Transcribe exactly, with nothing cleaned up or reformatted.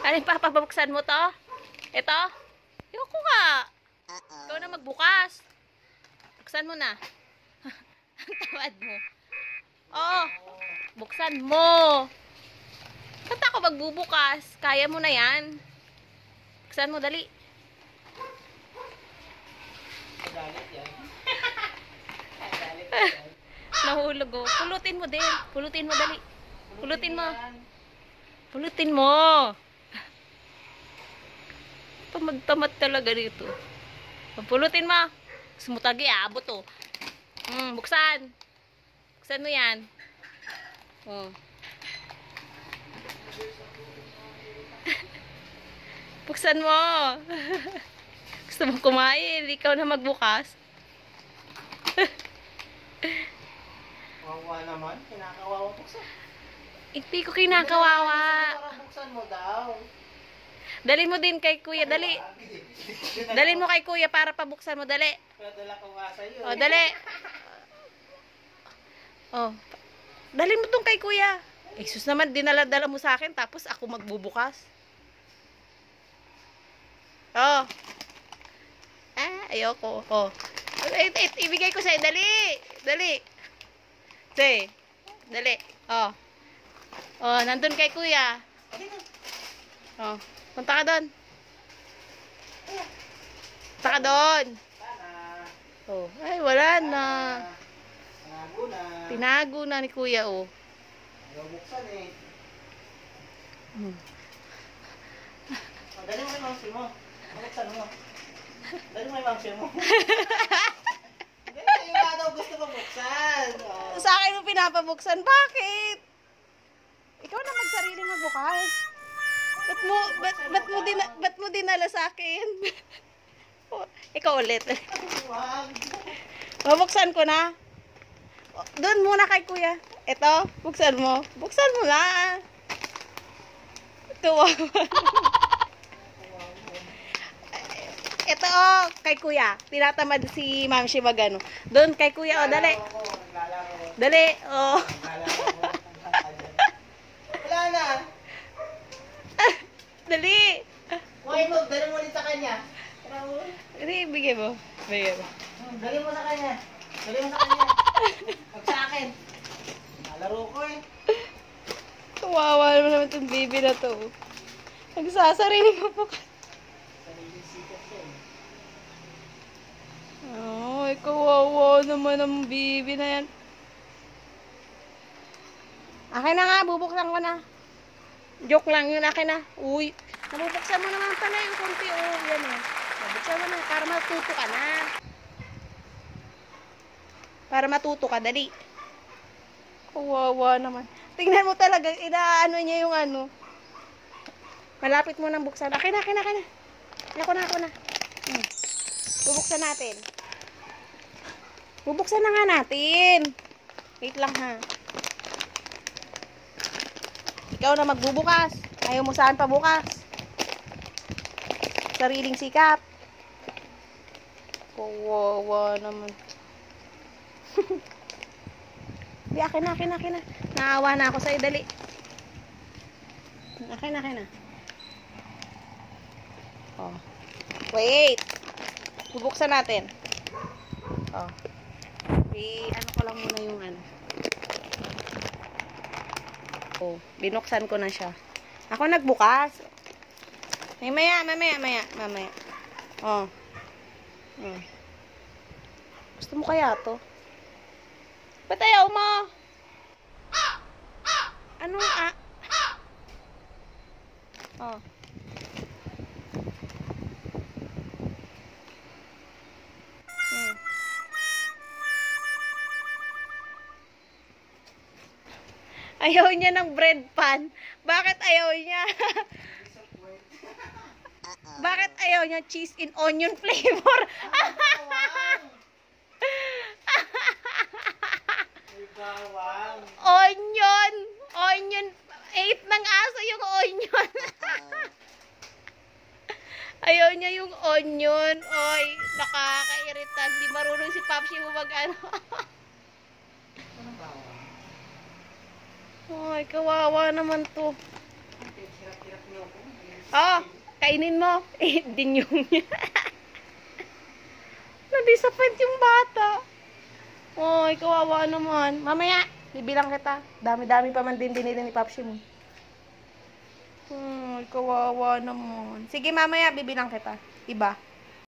Ano yung papabuksan mo to? Ito? Ayoko nga. Ikaw na magbukas. Buksan mo na. Ang tawad mo. Oo. Buksan mo. Ba't ako magbubukas? Kaya mo na yan. Buksan mo, dali. Galit yan. Nahulog oh. Pulutin mo din. Pulutin mo, dali. Pulutin mo. Pulutin mo. Tamad-tamad talaga dito. Pulutin mo. Sumutagi, abot oh. Hmm, buksan. Buksan mo yan. Oh. Buksan mo. Gusto mo kumain, ikaw na magbukas. Wawa naman, kinakawawa buksan. Hindi ko kinakawawa. Buksan mo daw. Dali mo din kay kuya, dali. Dali mo kay kuya para pabuksan mo, dali. Dala ko nga sa'yo. Oh, dali. Oh. Dali mo tong kay kuya. Eh, sus naman, dinala-dala mo sa akin, tapos ako magbubukas. Oh. Ah, ayoko. Oh. It, it, ibigay ko sa'yo, dali. Dali. Say. Dali. Oh. Oh, nandun kay kuya. Oh. Punta ka doon. Punta ka doon. Oh. Ay, wala na. Tinago na. Tinago na ni kuya, oh. Ayaw buksan eh. Hmm. Oh, dali mo kay mamsi mo. Buksan mo. Dali mo kay mamsi mo. Dali, yung nga daw gusto mo buksan. Oh. Sa akin mo pinapabuksan. Bakit? Ikaw na magsarili magbukas. Ba't mo, ba't, ba't mo, din, ba't mo dinala sa akin? Oh, ikaw ulit. Wag. Mabuksan ko na. Doon muna kay kuya. Ito, buksan mo. Buksan mo na. Tuwa. Ito oh, kay kuya. Tinatamad si Ma'am Shiva gano. Doon kay kuya, oh, dali. Dali, oh. Wala na. Dali. Why mo? Dali mo ulit sa kanya. Dali, bigay mo. Bigay mo. Dali mo sa kanya. Dali mo sa kanya. Huwag sa akin. Nalaro ko eh. Kawawa naman naman itong baby na to. Nagsasarili mo po ka. Sariling sikat ko eh. Ay, kawawa naman ang baby na yan. Akin na nga, bubuksan ko na. Joke lang yun, akin na. Uy, nabubuksan mo naman pala yung konti. Oh, yan eh. Nabuksan mo na, para matuto ka na. Para matuto ka, dali. Kawawa naman. Tingnan mo talaga, inaano niya yung ano. Malapit mo nang buksan. Akin na, akin na, akin na. Ako na, ako na. Hmm. Bubuksan natin. Bubuksan na nga natin. Wait lang ha. Ikaw na magbubukas. Ayaw mo saan pa bukas. Sariling sikap. Kawawa naman. Di, akin na, akin na, akin na. Naawa na ako sa'yo, dali. Akin na, akin na. Oh. Wait. Bubuksan natin. Oh. Eh, ano ko lang muna yung ano. Oh, binuksan ko na siya. Ako nagbukas. Mamaya, mamaya, mamaya, mamaya. Oh. Hmm. Gusto mo kaya to? Ba't ayaw mo? Anong ah? Oh. Hmm. Ayaw niya ng bread pan. Bakit ayaw niya? Bakit ayaw niya cheese in onion flavor? Bawang. Onion. Onion. Eight ng aso yung onion. Ayaw niya yung onion. Oy, nakakairita. Di marunong si Papsi mo mag ano. Ay, kawawa naman to. Hirap-hirap niyo ako. Oh, kainin mo. Eh, din yung niya. Na-disappoint yung bata. Oy, kawawa naman. Mamaya, bibilang kita. Dami-dami pa man din dinili ni Papsi mo. Ay, kawawa naman. Sige, mamaya, bibilang kita. Iba.